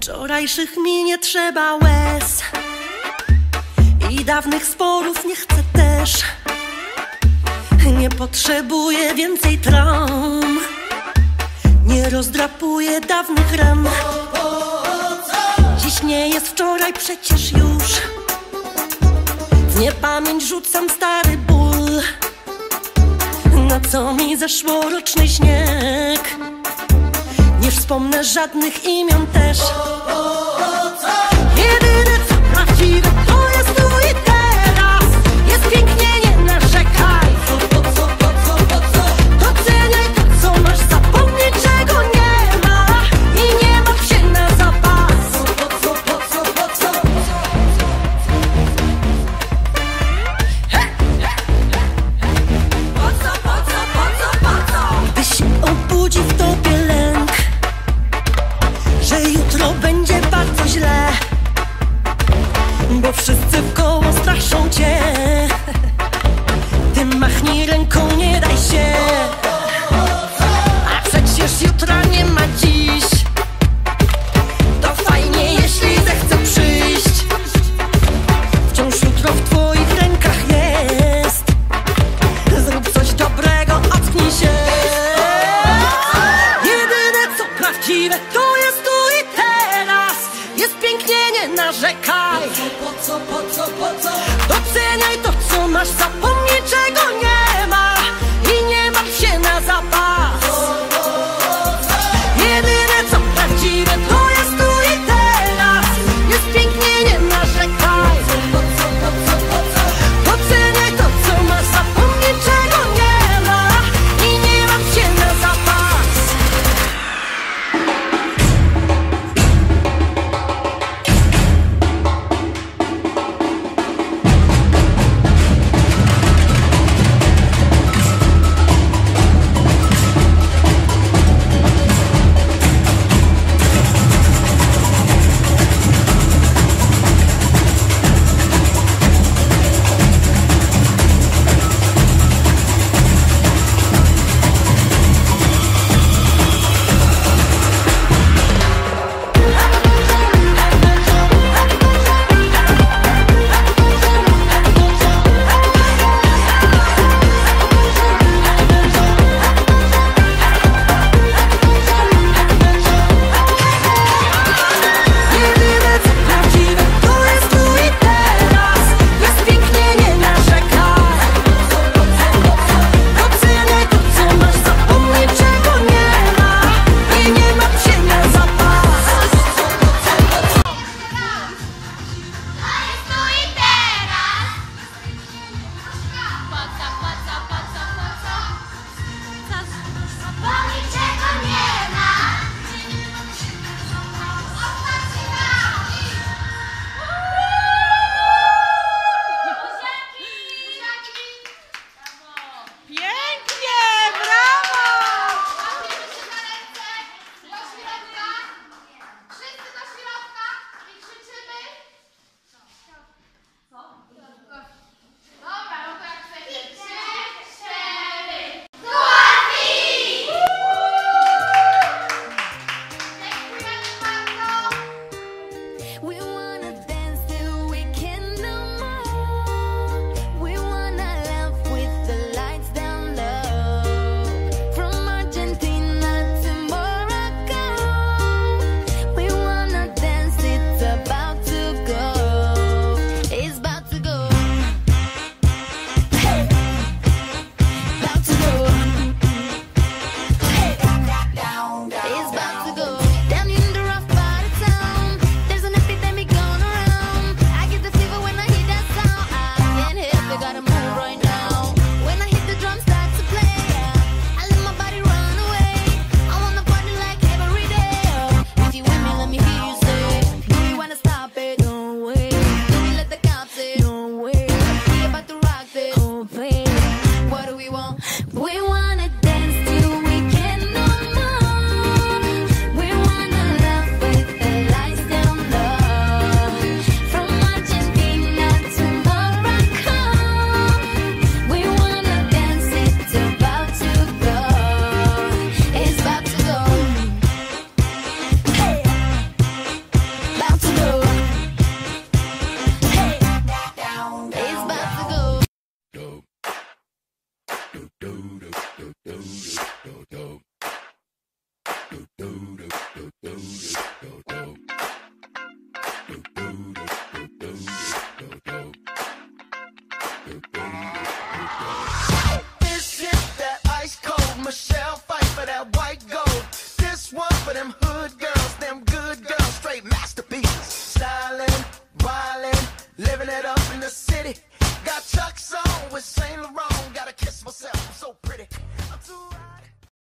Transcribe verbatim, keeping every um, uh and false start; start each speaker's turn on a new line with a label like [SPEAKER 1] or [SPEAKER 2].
[SPEAKER 1] Wczorajszych mi nie trzeba łez i dawnych sporów nie chcę też. Nie potrzebuję więcej traum, nie rozdrapuję dawnych ran. Dziś nie jest wczoraj przecież już. W niepamięć rzucam stary ból. Na co mi zeszłoroczny śnieg? Nie wspomnę żadnych imion też. Jedyne co prawdziwe to jest tu i teraz. Jest pięknie, nie narzekaj. Doceniaj to co masz, zapomnij czego nie ma i nie martw się na zapas. Gdy się obudzi w tobie lęk, że jutro będzie bardzo źle, bo wszyscy wkoło straszą cię, ty machnij ręką, nie daj się. A przecież jutra nie ma dziś. To fajnie, jeśli zechce przyjść. Wciąż jutro w twoich rękach jest. Zrób coś dobrego, ocknij się. Jedyne co prawdziwe to jest tu i teraz. Jest pięknie, nie narzekaj.
[SPEAKER 2] Po co, po co, po co?
[SPEAKER 1] Doceniaj to co masz, zapomnij